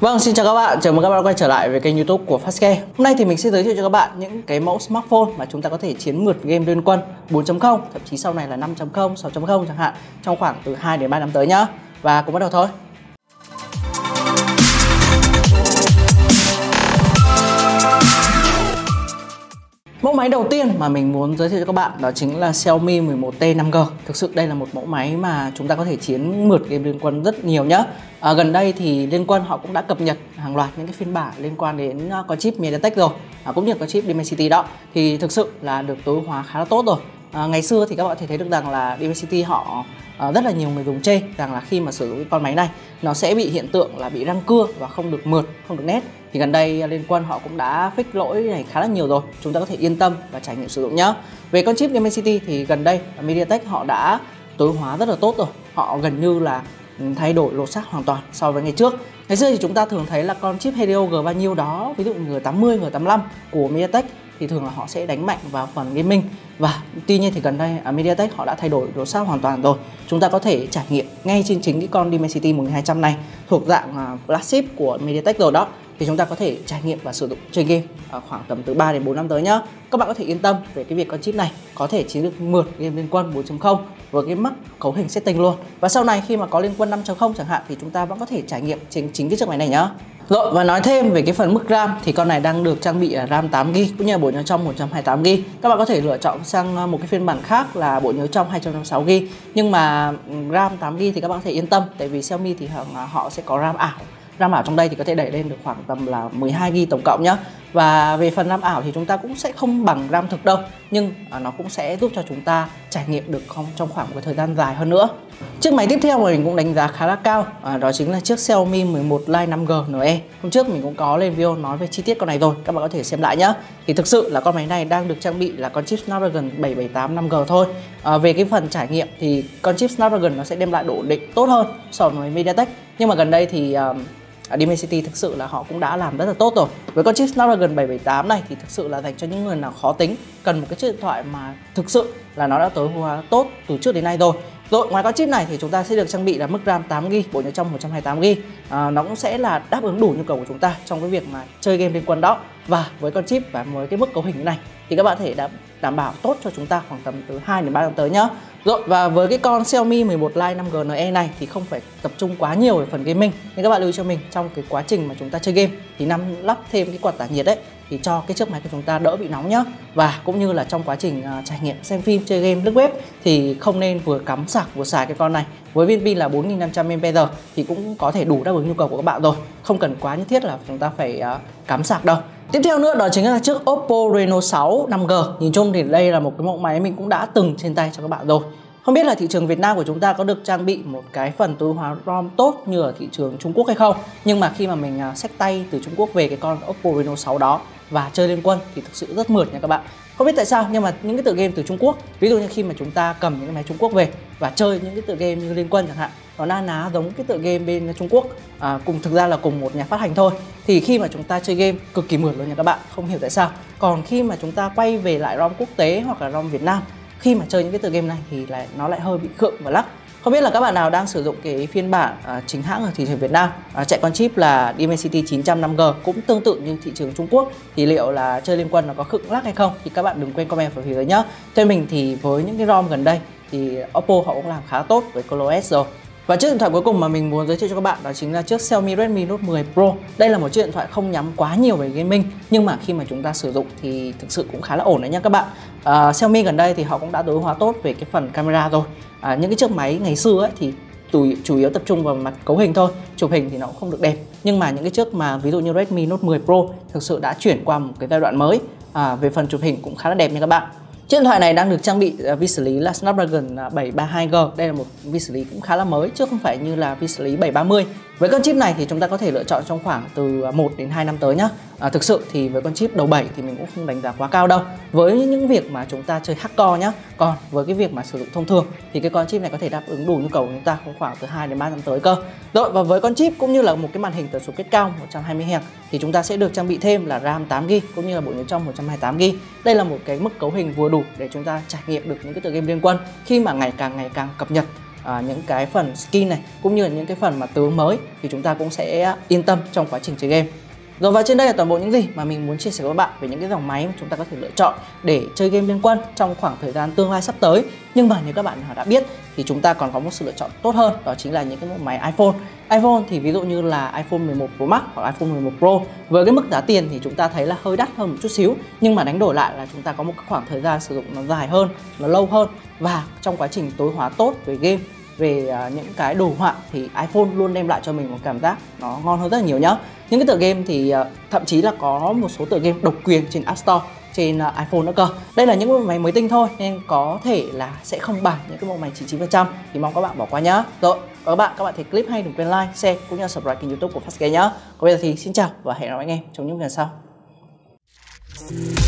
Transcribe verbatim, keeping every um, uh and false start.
Vâng, xin chào các bạn, chào mừng các bạn quay trở lại với kênh YouTube của Fastgame. Hôm nay thì mình sẽ giới thiệu cho các bạn những cái mẫu smartphone mà chúng ta có thể chiến mượt game Liên Quân bốn chấm không, thậm chí sau này là năm chấm không, sáu chấm không chẳng hạn, trong khoảng từ hai đến ba năm tới nhá. Và cùng bắt đầu thôi. Mẫu máy đầu tiên mà mình muốn giới thiệu cho các bạn đó chính là Xiaomi mười một T năm G. Thực sự đây là một mẫu máy mà chúng ta có thể chiến mượt game Liên Quân rất nhiều nhá. À, gần đây thì Liên Quân họ cũng đã cập nhật hàng loạt những cái phiên bản liên quan đến uh, con chip MediaTek rồi, à, cũng như con chip Dimensity đó. Thì thực sự là được tối ưu hóa khá là tốt rồi. À, ngày xưa thì các bạn có thể thấy được rằng là Dimensity họ uh, rất là nhiều người dùng chê rằng là khi mà sử dụng cái con máy này nó sẽ bị hiện tượng là bị răng cưa và không được mượt, không được nét. Thì gần đây Liên Quân họ cũng đã fix lỗi này khá là nhiều rồi, chúng ta có thể yên tâm và trải nghiệm sử dụng nhé. Về con chip Dimensity thì gần đây MediaTek họ đã tối ưu hóa rất là tốt rồi, họ gần như là thay đổi lột xác hoàn toàn so với ngày trước. Ngày xưa thì chúng ta thường thấy là con chip Helio G bao nhiêu đó, ví dụ G tám mươi, G tám mươi lăm của MediaTek thì thường là họ sẽ đánh mạnh vào phần gaming. Và tuy nhiên thì gần đây ở MediaTek họ đã thay đổi lột xác hoàn toàn rồi. Chúng ta có thể trải nghiệm ngay trên chính cái con Dimensity một nghìn hai trăm này thuộc dạng flagship của MediaTek rồi đó. Thì chúng ta có thể trải nghiệm và sử dụng chơi game ở khoảng tầm từ ba đến bốn năm tới nhá. Các bạn có thể yên tâm về cái việc con chip này có thể chiến được mượt game Liên Quân bốn chấm không với cái mức cấu hình setting luôn. Và sau này khi mà có Liên Quân năm chấm không chẳng hạn thì chúng ta vẫn có thể trải nghiệm chính chính cái chiếc máy này nhá. Rồi, và nói thêm về cái phần mức RAM thì con này đang được trang bị RAM tám gi ga bai cũng như là bộ nhớ trong một trăm hai mươi tám gi ga bai. Các bạn có thể lựa chọn sang một cái phiên bản khác là bộ nhớ trong hai trăm năm mươi sáu gi ga bai. Nhưng mà RAM tám gi ga bai thì các bạn có thể yên tâm, tại vì Xiaomi thì họ sẽ có RAM ảo. RAM ảo trong đây thì có thể đẩy lên được khoảng tầm là mười hai gi ga bai tổng cộng nhá. Và về phần RAM ảo thì chúng ta cũng sẽ không bằng RAM thực đâu, nhưng nó cũng sẽ giúp cho chúng ta trải nghiệm được không trong khoảng một thời gian dài hơn nữa. Chiếc máy tiếp theo mà mình cũng đánh giá khá là cao, à, đó chính là chiếc Xiaomi mười một Lite năm G en e. Hôm trước mình cũng có lên video nói về chi tiết con này rồi, các bạn có thể xem lại nhé. Thì thực sự là con máy này đang được trang bị là con chip Snapdragon bảy bảy tám năm G thôi. À, về cái phần trải nghiệm thì con chip Snapdragon nó sẽ đem lại độ ổn định tốt hơn so với MediaTek. Nhưng mà gần đây thì uh, Dimensity thực sự là họ cũng đã làm rất là tốt rồi. Với con chip Snapdragon bảy bảy tám này thì thực sự là dành cho những người nào khó tính, cần một cái chiếc điện thoại mà thực sự là nó đã tối ưu hóa tốt từ trước đến nay rồi. Rồi, ngoài con chip này thì chúng ta sẽ được trang bị là mức RAM tám gi ga bai, bộ nhớ trong một trăm hai mươi tám gi ga bai. À, nó cũng sẽ là đáp ứng đủ nhu cầu của chúng ta trong cái việc mà chơi game Liên Quân đó. Và với con chip và với cái mức cấu hình như này thì các bạn thể đảm, đảm bảo tốt cho chúng ta khoảng tầm từ hai đến ba năm tới nhá. Rồi, và với cái con Xiaomi mười một Lite năm G en e này thì không phải tập trung quá nhiều về phần gaming, nhưng các bạn lưu ý cho mình trong cái quá trình mà chúng ta chơi game thì năm lắp thêm cái quạt tản nhiệt đấy thì cho cái chiếc máy của chúng ta đỡ bị nóng nhá. Và cũng như là trong quá trình uh, trải nghiệm xem phim, chơi game, lướt web thì không nên vừa cắm sạc vừa xài cái con này. Với viên pin là bốn nghìn năm trăm mAh thì cũng có thể đủ đáp ứng nhu cầu của các bạn rồi, không cần quá nhất thiết là chúng ta phải uh, cắm sạc đâu. Tiếp theo nữa đó chính là chiếc Oppo Reno sáu năm G. Nhìn chung thì đây là một cái mẫu máy mình cũng đã từng trên tay cho các bạn rồi. Không biết là thị trường Việt Nam của chúng ta có được trang bị một cái phần tối ưu hóa ROM tốt như ở thị trường Trung Quốc hay không. Nhưng mà khi mà mình xách tay từ Trung Quốc về cái con Oppo Reno sáu đó và chơi Liên Quân thì thực sự rất mượt nha các bạn. Không biết tại sao nhưng mà những cái tựa game từ Trung Quốc, ví dụ như khi mà chúng ta cầm những cái máy Trung Quốc về và chơi những cái tựa game như Liên Quân chẳng hạn, nó na ná giống cái tựa game bên Trung Quốc, à, cùng thực ra là cùng một nhà phát hành thôi. Thì khi mà chúng ta chơi game cực kỳ mượt luôn nha các bạn, không hiểu tại sao. Còn khi mà chúng ta quay về lại ROM quốc tế hoặc là ROM Việt Nam, khi mà chơi những cái tựa game này thì lại nó lại hơi bị khựng và lắc. Không biết là các bạn nào đang sử dụng cái phiên bản à, chính hãng ở thị trường Việt Nam, à, chạy con chip là Dimensity chín trăm năm G cũng tương tự như thị trường Trung Quốc, thì liệu là chơi Liên Quân nó có khựng lắc hay không thì các bạn đừng quên comment vào phía dưới nhá. Theo mình thì với những cái ROM gần đây thì Oppo họ cũng làm khá tốt với ColorOS rồi. Và chiếc điện thoại cuối cùng mà mình muốn giới thiệu cho các bạn đó chính là chiếc Xiaomi Redmi Note mười Pro. Đây là một chiếc điện thoại không nhắm quá nhiều về gaming, nhưng mà khi mà chúng ta sử dụng thì thực sự cũng khá là ổn đấy nha các bạn. À, Xiaomi gần đây thì họ cũng đã tối ưu hóa tốt về cái phần camera rồi. À, những cái chiếc máy ngày xưa ấy thì chủ yếu tập trung vào mặt cấu hình thôi, chụp hình thì nó cũng không được đẹp. Nhưng mà những cái chiếc mà ví dụ như Redmi Note mười Pro thực sự đã chuyển qua một cái giai đoạn mới, à, về phần chụp hình cũng khá là đẹp nha các bạn. Chiếc điện thoại này đang được trang bị vi xử lý là Snapdragon bảy ba hai G. Đây là một vi xử lý cũng khá là mới, chứ không phải như là vi xử lý bảy ba mươi. Với con chip này thì chúng ta có thể lựa chọn trong khoảng từ một đến hai năm tới nhá. À, thực sự thì với con chip đầu bảy thì mình cũng không đánh giá quá cao đâu, với những việc mà chúng ta chơi hardcore nhá. Còn với cái việc mà sử dụng thông thường thì cái con chip này có thể đáp ứng đủ nhu cầu của chúng ta trong khoảng từ hai đến ba năm tới cơ. Rồi, và với con chip cũng như là một cái màn hình tần số kết cao một trăm hai mươi héc thì chúng ta sẽ được trang bị thêm là RAM tám gi ga bai cũng như là bộ nhớ trong một trăm hai mươi tám gi ga bai. Đây là một cái mức cấu hình vừa đủ để chúng ta trải nghiệm được những cái tựa game Liên Quân khi mà ngày càng ngày càng cập nhật à, những cái phần skin này cũng như là những cái phần mà tướng mới thì chúng ta cũng sẽ yên tâm trong quá trình chơi game. Rồi, và trên đây là toàn bộ những gì mà mình muốn chia sẻ với các bạn về những cái dòng máy mà chúng ta có thể lựa chọn để chơi game Liên Quân trong khoảng thời gian tương lai sắp tới. Nhưng mà nếu các bạn đã biết thì chúng ta còn có một sự lựa chọn tốt hơn, đó chính là những cái mẫu máy iPhone. iPhone thì ví dụ như là iPhone mười một Pro Max hoặc iPhone mười một Pro, với cái mức giá tiền thì chúng ta thấy là hơi đắt hơn một chút xíu, nhưng mà đánh đổi lại là chúng ta có một khoảng thời gian sử dụng nó dài hơn, nó lâu hơn, và trong quá trình tối hóa tốt về game, về uh, những cái đồ họa thì iPhone luôn đem lại cho mình một cảm giác nó ngon hơn rất là nhiều nhá. Những cái tựa game thì uh, thậm chí là có một số tựa game độc quyền trên App Store, trên uh, iPhone nữa cơ. Đây là những mẫu máy mới tinh thôi nên có thể là sẽ không bằng những cái mẫu máy chín mươi chín phần trăm, thì mong các bạn bỏ qua nhá. Rồi, các bạn các bạn thấy clip hay đừng quên like, share cũng như là subscribe kênh YouTube của Fastgame nhá. Còn bây giờ thì xin chào và hẹn gặp lại anh em trong những video sau.